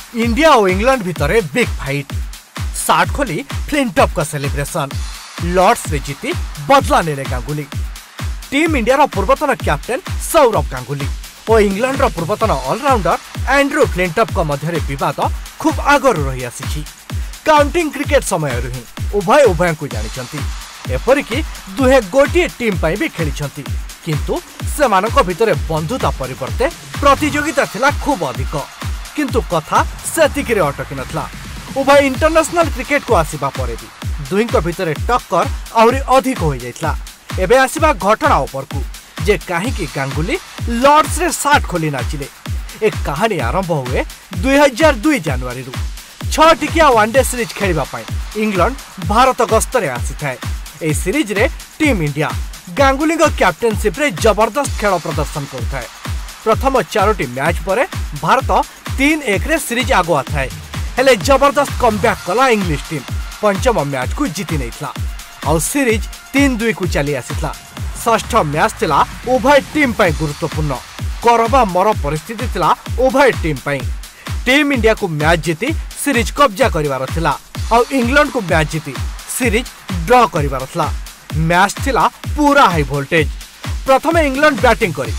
India और England भितर big fight. Shirt खोली फ्लिंटॉप का सेलिब्रेशन। लॉर्ड्स रे जीती बदला नेले गांगुली। टीम इंडिया रो पूर्वतन कैप्टेन सौरभ गांगुली और इंग्लैंड रो पूर्वतन ऑलराउंडर एंड्रू फ्लिंटॉप का मध्य विवाद खूब आगरू रही आसी। काउंटिंग क्रिकेट समय ही उभय उभय को जानी एपरिक दुहे गोटे टीम पर भी खेली किंतु सेमानक भितरे बंधुता परिवर्ते प्रतियोगिता थिला खूब अधिक। किंतु कथा सेतिक रे अटकी नथला। उभय इंटरनेशनल क्रिकेट को आसीबा परे भी दुहिंक भितरे टक्कर आउरी अधिक हो जाइतला। एबे आसीबा घटना उपरकू जे काहेकि गांगुली लॉर्ड्स रे सार्ट खोली नाचिले। एक कहानी आरंभ हुए 2002 जनवरी 6 टिकिया वनडे सीरीज खेलिबा पई इंग्लैंड भारत गस्तरे आसी थाए। ए सीरीज रे टीम इंडिया गांगुली कैप्टेनशिप रे जबरदस्त खेल प्रदर्शन करथाए। प्रथम 4टी मैच परे भारत 3-1 रे सीरीज आगुआ थाए। हेले जबरदस्त कमबैक कला इंग्लिश टीम पंचम मैच को जीति नैथला और सीरीज 3-2 को चली आसीथला। षष्ठ मैच थिला उभय टीम पई गुरुत्वपूर्ण। करबा मर परिस्थिति थिला उभय टीम पई। टीम इंडिया को मैच जीति सीरीज कब्जा करिवार थिला और इंग्लैंड को मैच जीति सीरीज ड्रॉ करिवार थिला। मैच थिला पूरा हाई वोल्टेज। प्रथम इंग्लैंड बैटिंग करी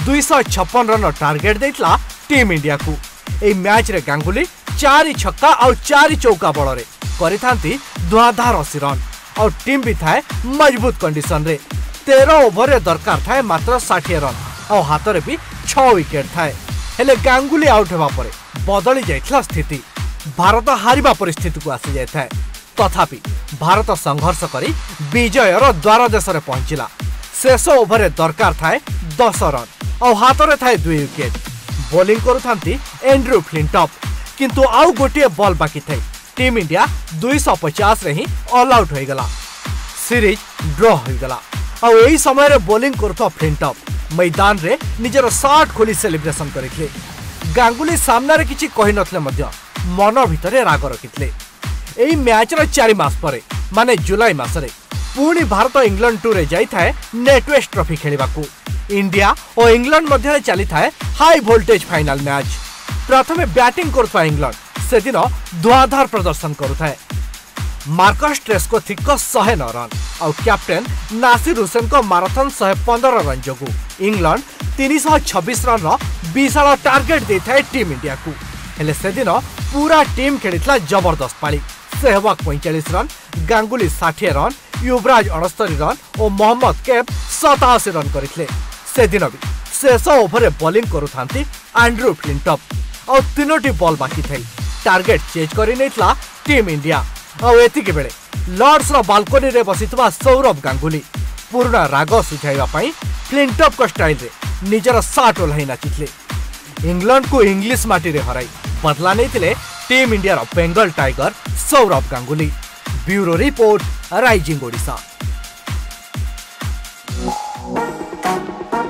256 रन टार्गेट देइतला टीम इंडिया को। ए मैच रे गांगुली 4 छक्का और 4 चौका बल रे करिथांती धुआंधार 80 रन और टीम भी थाए मजबूत कंडीशन रे। 13 ओवर रे दरकार थाए मात्र 60 रन और हाथ रे भी 6 विकेट थाए। हेले गांगुली आउट हेबा परे बदली जाइतला स्थिति। भारत हारिबा परिस्थिति को आसी जाय थाए। तथापि भारत संघर्ष करी विजयर द्वार देश रे पहुंचिला। शेष ओवर रे दरकार थाए 10 रन और हाथ रे थाए 2 विकेट। बॉलिंग करुथांती एंड्रू फ्लिंटॉप किंतु आउ गोटे बॉल बाकी थाए। टीम इंडिया 250 रे ही ऑल आउट हो गला। सीरीज ड्रॉ हो गला और यही समय रे बॉलिंग करथो फ्लिंटॉप मैदान रे निजर सार्ट खोली सेलिब्रेशन करिथले। गांगुली सामना रे किछि कहि नथले मध्य मन भितरे राग रखिथले। एही मैच रो 4 मास परे माने जुलाई मासरे पुणी भारत इंग्लैंड टूर रे जाई थाए नेटवेस्ट ट्रॉफी खेलिबाकू। इंडिया और इंग्लैंड मध्य चली थाए हाई वोल्टेज फाइनल मैच। प्रथमे बैटिंग करथवा इंग्लैंड से दिन धुआंधार प्रदर्शन करुथाए। मार्कस ट्रेस्को थिक 109 रन और कैप्टेन नासिर हुसैन को माराथन 115 रन जोगु इंग्लैंड 326 रन विशाल टार्गेट देथाए टीम इंडिया को। हेले से दिन पूरा टीम खेलितला जबरदस्त पाली। Sehwag 45 run, Ganguly 60 run, Yuvraj 69 run और मोहम्मद कैफ 87 रन करथिले। से दिन भी शेष ओवर रे बॉलिंग करुथांती एंड्रू फ्लिंटॉप और 3टी बॉल बाकी थाई। टार्गेट चेज करि नैतला टीम इंडिया और एतिके बेले लॉर्ड्स रो बालकोनी रे बसितबा सौरभ गांगुली पूर्ण राग सुझाइबा पई फ्लिंटॉप को स्टाइल रे निजर सार्ट ओल्हाई नाचितले। इंग्लैंड को इंग्लिश माटी रे हराई बदला नैतिले टीम इंडिया रो Bengal tiger Saurav Ganguly. Bureau report, rising Odisha.